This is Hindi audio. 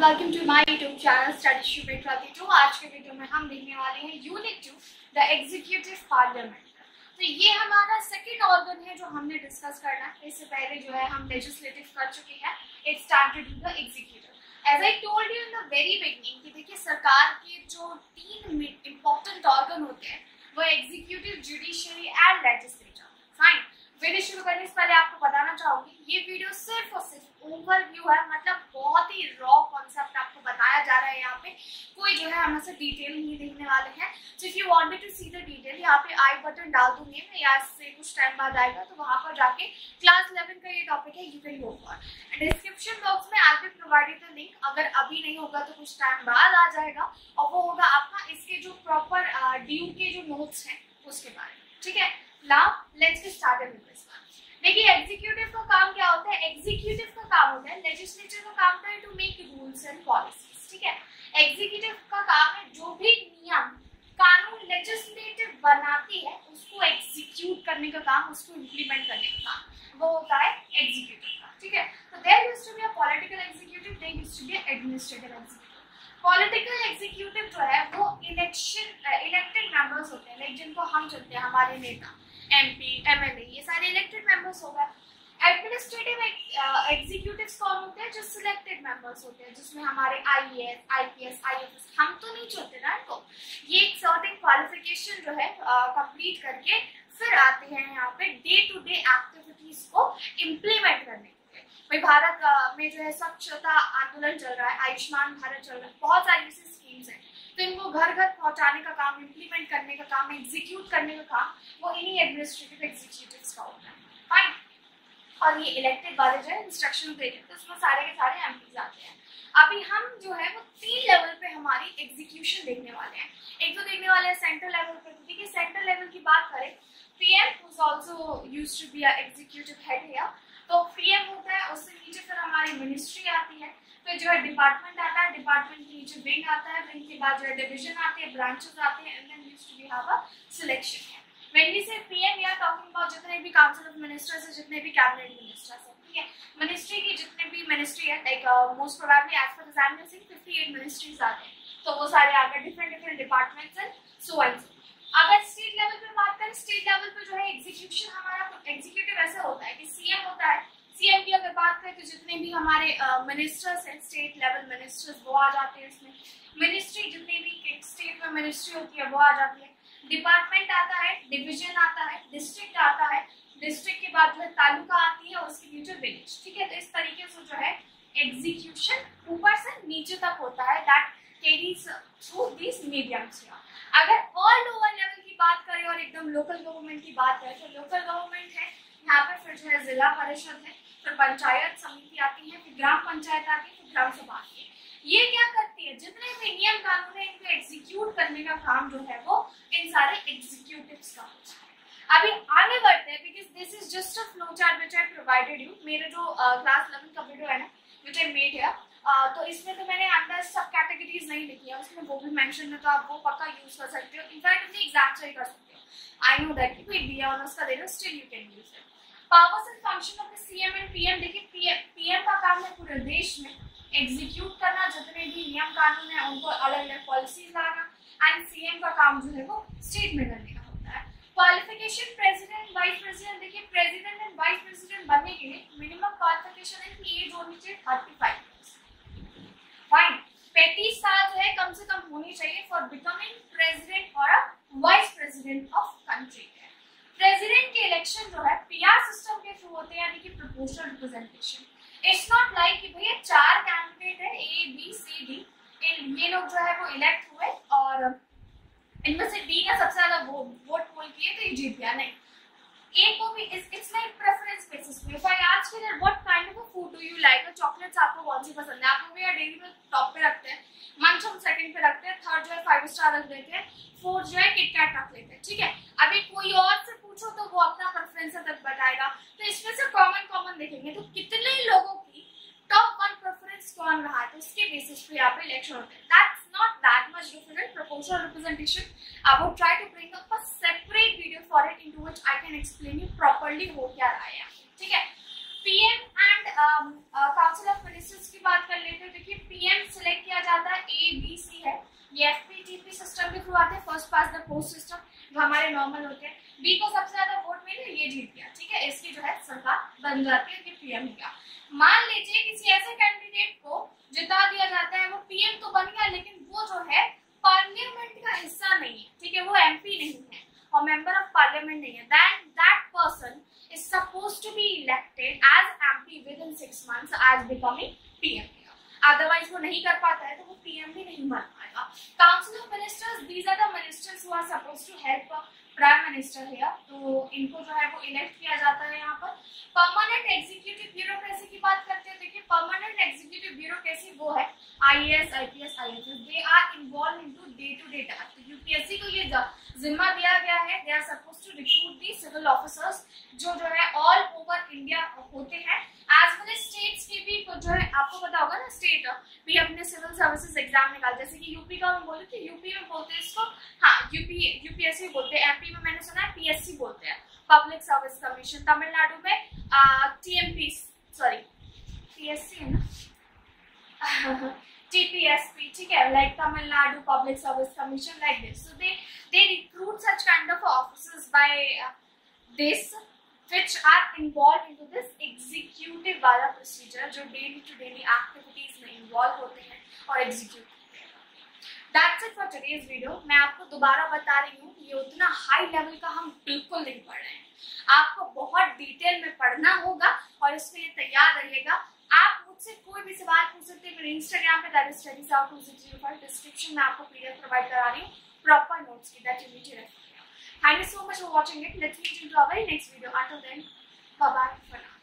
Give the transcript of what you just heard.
Welcome to my YouTube channel study with Prateek. आज के वीडियो में हम देखने वाले हैं यूनिट 2 द एग्जीक्यूटिव पार्लियामेंट। तो ये हमारा सेकंड ऑर्गन है जो हमने डिस्कस करना है। इससे पहले जो है हम लेजिस्लेटिव कर चुके हैं। It's time to do the executive. As I told you in the very beginning कि देखिए सरकार के जो तीन इंपॉर्टेंट ऑर्गन होते हैं वो executive, judiciary and legislature. Fine, video शुरू करने से पहले आपको बताना चाहूंगी ये वीडियो सिर्फ और सिर्फ ओवरव्यू है, मतलब बहुत ही रॉ कॉन्सेप्ट आपको बताया जा रहा है। यहाँ पे कोई जो है हम से डिटेल नहीं देखने वाले हैं। So if you wanted to see the detail, यहाँ पे आई बटन डाल दूंगी मैं, यहाँ से कुछ टाइम बाद आएगा तो वहां पर जाके क्लास 11 का ये टॉपिक है, you can go for. Description box में I will provide the link. अगर अभी नहीं होगा तो कुछ टाइम बाद आ जाएगा और वो होगा आपका इसके जो प्रॉपर ड्यू के जो नोट्स हैं उसके बारे में। ठीक है, now let's get started with this. देखिए एग्जीक्यूटिव का काम क्या होता है? एग्जीक्यूटिव का काम होता है, लेजिस्लेचर का काम होता है to make rules and policies. ठीक है, एग्जीक्यूटिव का काम है जो भी नियम कानून लेजिस्लेटिव बनाती है उसको एग्जीक्यूट करने का काम, उसको इम्प्लीमेंट करने का काम, वो होता है एग्जीक्यूटिव का। ठीक है, तो there used to be a political executive, there used to be a administrative executive. Political executive जो है वो इलेक्टेड मेंबर्स होते हैं, लाइक जिनको हम चुनते हैं, हमारे नेता, एमपी, एमएलए, ये सारे इलेक्टेड मेंबर्स हो गए। एडमिनिस्ट्रेटिव एग्जीक्यूटिव्स कौन होते हैं? जो सिलेक्टेड मेंबर्स होते हैं, जिसमें हमारे आईएएस, आईपीएस, आईएफएस, हम तो नहीं चुनते ना इनको, ये एक सर्टेन क्वालिफिकेशन जो है कंप्लीट करके फिर आते हैं यहाँ पे डे टू डे एक्टिविटीज को इम्प्लीमेंट करने के लिए। भाई भारत में जो है स्वच्छता आंदोलन चल रहा है, आयुष्मान भारत चल रहा है, बहुत सारी ऐसी स्कीम्स हैं, तो इनको घर घर पहुंचाने का काम, इम्प्लीमेंट करने का काम, एग्जीक्यूट करने का काम वो इन्हीं एडमिनिस्ट्रेटिव एग्जीक्यूटिव्स का होता है। फाइन, और ये इलेक्टेड वाले जो है इंस्ट्रक्शन देते हैं तो उसमें सारे के सारे एमपीज आते हैं। अभी हम जो है वो 3 लेवल पे हमारी एग्जीक्यूशन देखने वाले हैं। एक तो देखने वाले हैं सेंट्रल लेवल पे। तो देखिए सेंट्रल लेवल की बात करें, PM is also used to be a executive head here. तो पीएम होता है, उससे नीचे फिर हमारी मिनिस्ट्री आती है, फिर जो है डिपार्टमेंट आता है, डिपार्टमेंट के नीचे विंग आता है, विंग के बाद जो है डिवीजन आते हैं, ब्रांचेस आते हैं, and then used to be have a selection है। When we say PM, we are talking about जितने भी काउंसिल ऑफ मिनिस्टर्स है, जितने भी कैबिनेट मिनिस्टर्स है। ठीक है, मिनिस्ट्री की जितने भी मिनिस्ट्री है, like most probably as per examination 58 ministries आते हैं, तो वो सारे आगे different departments and so and so. अगर स्टेट लेवल पे बात करें, स्टेट लेवल पे जो है एग्जीक्यूशन हमारा एग्जीक्यूटिव ऐसा होता है कि सीएम होता है। सीएम की अगर बात करें तो जितने भी हमारे मिनिस्टर्स हैं, स्टेट लेवल मिनिस्टर्स, वो आ जाते हैं इसमें। मिनिस्ट्री जितनी भी स्टेट में मिनिस्ट्री होती है वो आ जाती है। डिपार्टमेंट आता है, डिवीजन आता है, डिस्ट्रिक्ट आता है, डिस्ट्रिक्ट के बाद जो है तालुका आती है, उसके नीचे विलेज। ठीक है, तो इस तरीके से जो है एग्जीक्यूशन ऊपर से नीचे तक होता है, that carries through this mediums. अगर ऑल ओवर लेवल की बात करें और एकदम लोकल गवर्नमेंट की बात करें तो लोकल गवर्नमेंट है, यहाँ पे फिर जो है जिला परिषद है, फिर पंचायत समिति आती है, फिर ग्राम पंचायत आती है, फिर ग्राम सभा आती है। ये क्या करती है? जितने भी नियम कानून है इनको एग्जीक्यूट करने का काम जो है वो इन सारे एग्जीक्यूटिव्स का होता है। अभी आगे बढ़ते हैं, because this is just a flow chart which I provided you. मेरे जो क्लास 11 का वीडियो है ना, व्हिच आई मेड हियर, तो इसमें तो मैंने अंदर सब कैटेगरीज नहीं लिखी है, उसमें वो भी मेंशन है, तो आप वो पक्का यूज कर सकते हो। इनफैक्ट अपनी एग्जैक्ट सही कर सकते हो। आई नो दैट कोई बी ऑनर्स का दे रहे हो, still you can use it. Powers and function of the CM and PM. देखिए पीएम का काम है पूरे देश में एग्जीक्यूट करना, जितने भी नियम कानून है उनको अलग अलग पॉलिसीज लाना, एंड सीएम का काम जो है वो स्टेट में करने का होता है। Qualification president, vice president. देखिए प्रेसिडेंट एंड वाइस प्रेसिडेंट बनने के लिए मिनिमम क्वालिफिकेशन है कि एज होनी चाहिए 35 ईयर्स। फाइन, 35 साल जो है कम से कम होनी चाहिए फॉर बिकमिंग प्रेसिडेंट और a vice president of country. President के इलेक्शन जो है पीआर सिस्टम के थ्रू होते हैं, यानी कि proportional representation. It's not like कि भैया 4 कैंडिडेट है, ए बी सी डी, ये लोग जो है वो इलेक्ट हुए और इनमें से बी ने सबसे ज्यादा वोट पोल किए तो ये जीत गया। नहीं, ए को भी इट्स लाइक प्रेफरेंस बेसिस पे। फॉर आज के लिए what kind of food do you like? Chocolates आपको कौन सी पसंद है? आप लोग या डेयरी मिल्क टॉप पे रखते हैं, मंच हम सेकंड पे रखते हैं, थर्ड जो है 5 स्टार रख देते हैं, फोर्थ जो है किटकैट रख लेते हैं। ठीक है, अभी कोई और से पूछो तो वो अपना प्रेफरेंस तक बताएगा, तो इसमें से कॉमन देखेंगे तो कितने लोगों की टॉप 1 प्रेफरेंस कौन रहा है, तो उसके बेसिस पे यहाँ पे इलेक्शन होते हैं। That's not that much different proportional representation. I would try to bring up a separate video for it into which I can explain you properly हो क्या रहा है। ठीक है, PM and council of ministers की बात कर लेते हैं। देखिए पीएम सिलेक्ट किया जाता है, ABC है, ये FPTP सिस्टम के थ्रू आते हैं, first past the post system, जो हमारे नॉर्मल होते हैं। बी को सबसे ज्यादा वोट मिले, ये जीत गया, ठीक है, इसकी जो है सरकार बन जाती है, ये पीएम का। मान लीजिए किसी ऐसे कैंडिडेट को जिता दिया जाता है, वो पीएम तो बन गया लेकिन वो जो है पार्लियामेंट का हिस्सा नहीं है, ठीक है, वो MP नहीं है और मेंबर ऑफ पार्लियामेंट नहीं है, then that person is supposed to be elected as MP within 6 months as becoming PM. Otherwise वो नहीं कर पाता है तो वो PM भी नहीं बन पाएगा। Council of ministers, these are the ministers who are supposed to help prime minister here, तो इनको जो है वो इलेक्ट किया जाता है यहाँ पर। परमानेंट एग्जीक्यूटिव ब्यूरोक्रेसी की बात करते हैं। देखिए परमानेंट एग्जीक्यूटिव ब्यूरोक्रेसी वो है IAS, IPS, IFS, they are involve into day to task. तो UPSC को ये जिम्मा दिया गया है, they are supposed to recruit the civil officers जो है ऑल ओवर इंडिया होते हैं, एज वेल एज स्टेट्स के भी जो है, आपको पता होगा ना, स्टेट भी अपने सिविल सर्विसेज एग्जाम निकाल, जैसे कि यूपी का मैं बोलूँ कि यूपी में बोलते हैं इसको, हाँ UPSC बोलते हैं, MP में मैंने सुना है PSC बोलते हैं, पब्लिक सर्विस कमीशन। तमिलनाडु में TMP, सॉरी PSC है ना TPSP, ठीक है, like Tamil Nadu public service commission, like this. So they recruit such kind of officers by this which are involved into this executive वाला procedure, जो daily to daily activities में involve होते हैं और execute करते हैं। That's it for today's video। मैं आपको दोबारा बता रही हूँ, ये उतना हाई लेवल का हम बिल्कुल नहीं पढ़ रहे हैं, आपको बहुत डिटेल में पढ़ना होगा और इसके लिए तैयार रहिएगा। आप मुझसे कोई भी सवाल पूछ सकते हैं मेरे इंस्टाग्राम पे, दैट इज studies2005। डिस्क्रिप्शन में आपको PDF प्रोवाइड करा रही हूँ प्रॉपर नोट्स की, that you need to refer. Thank you so much for watching it. Let's meet into our very next video. Until then, bye bye for now.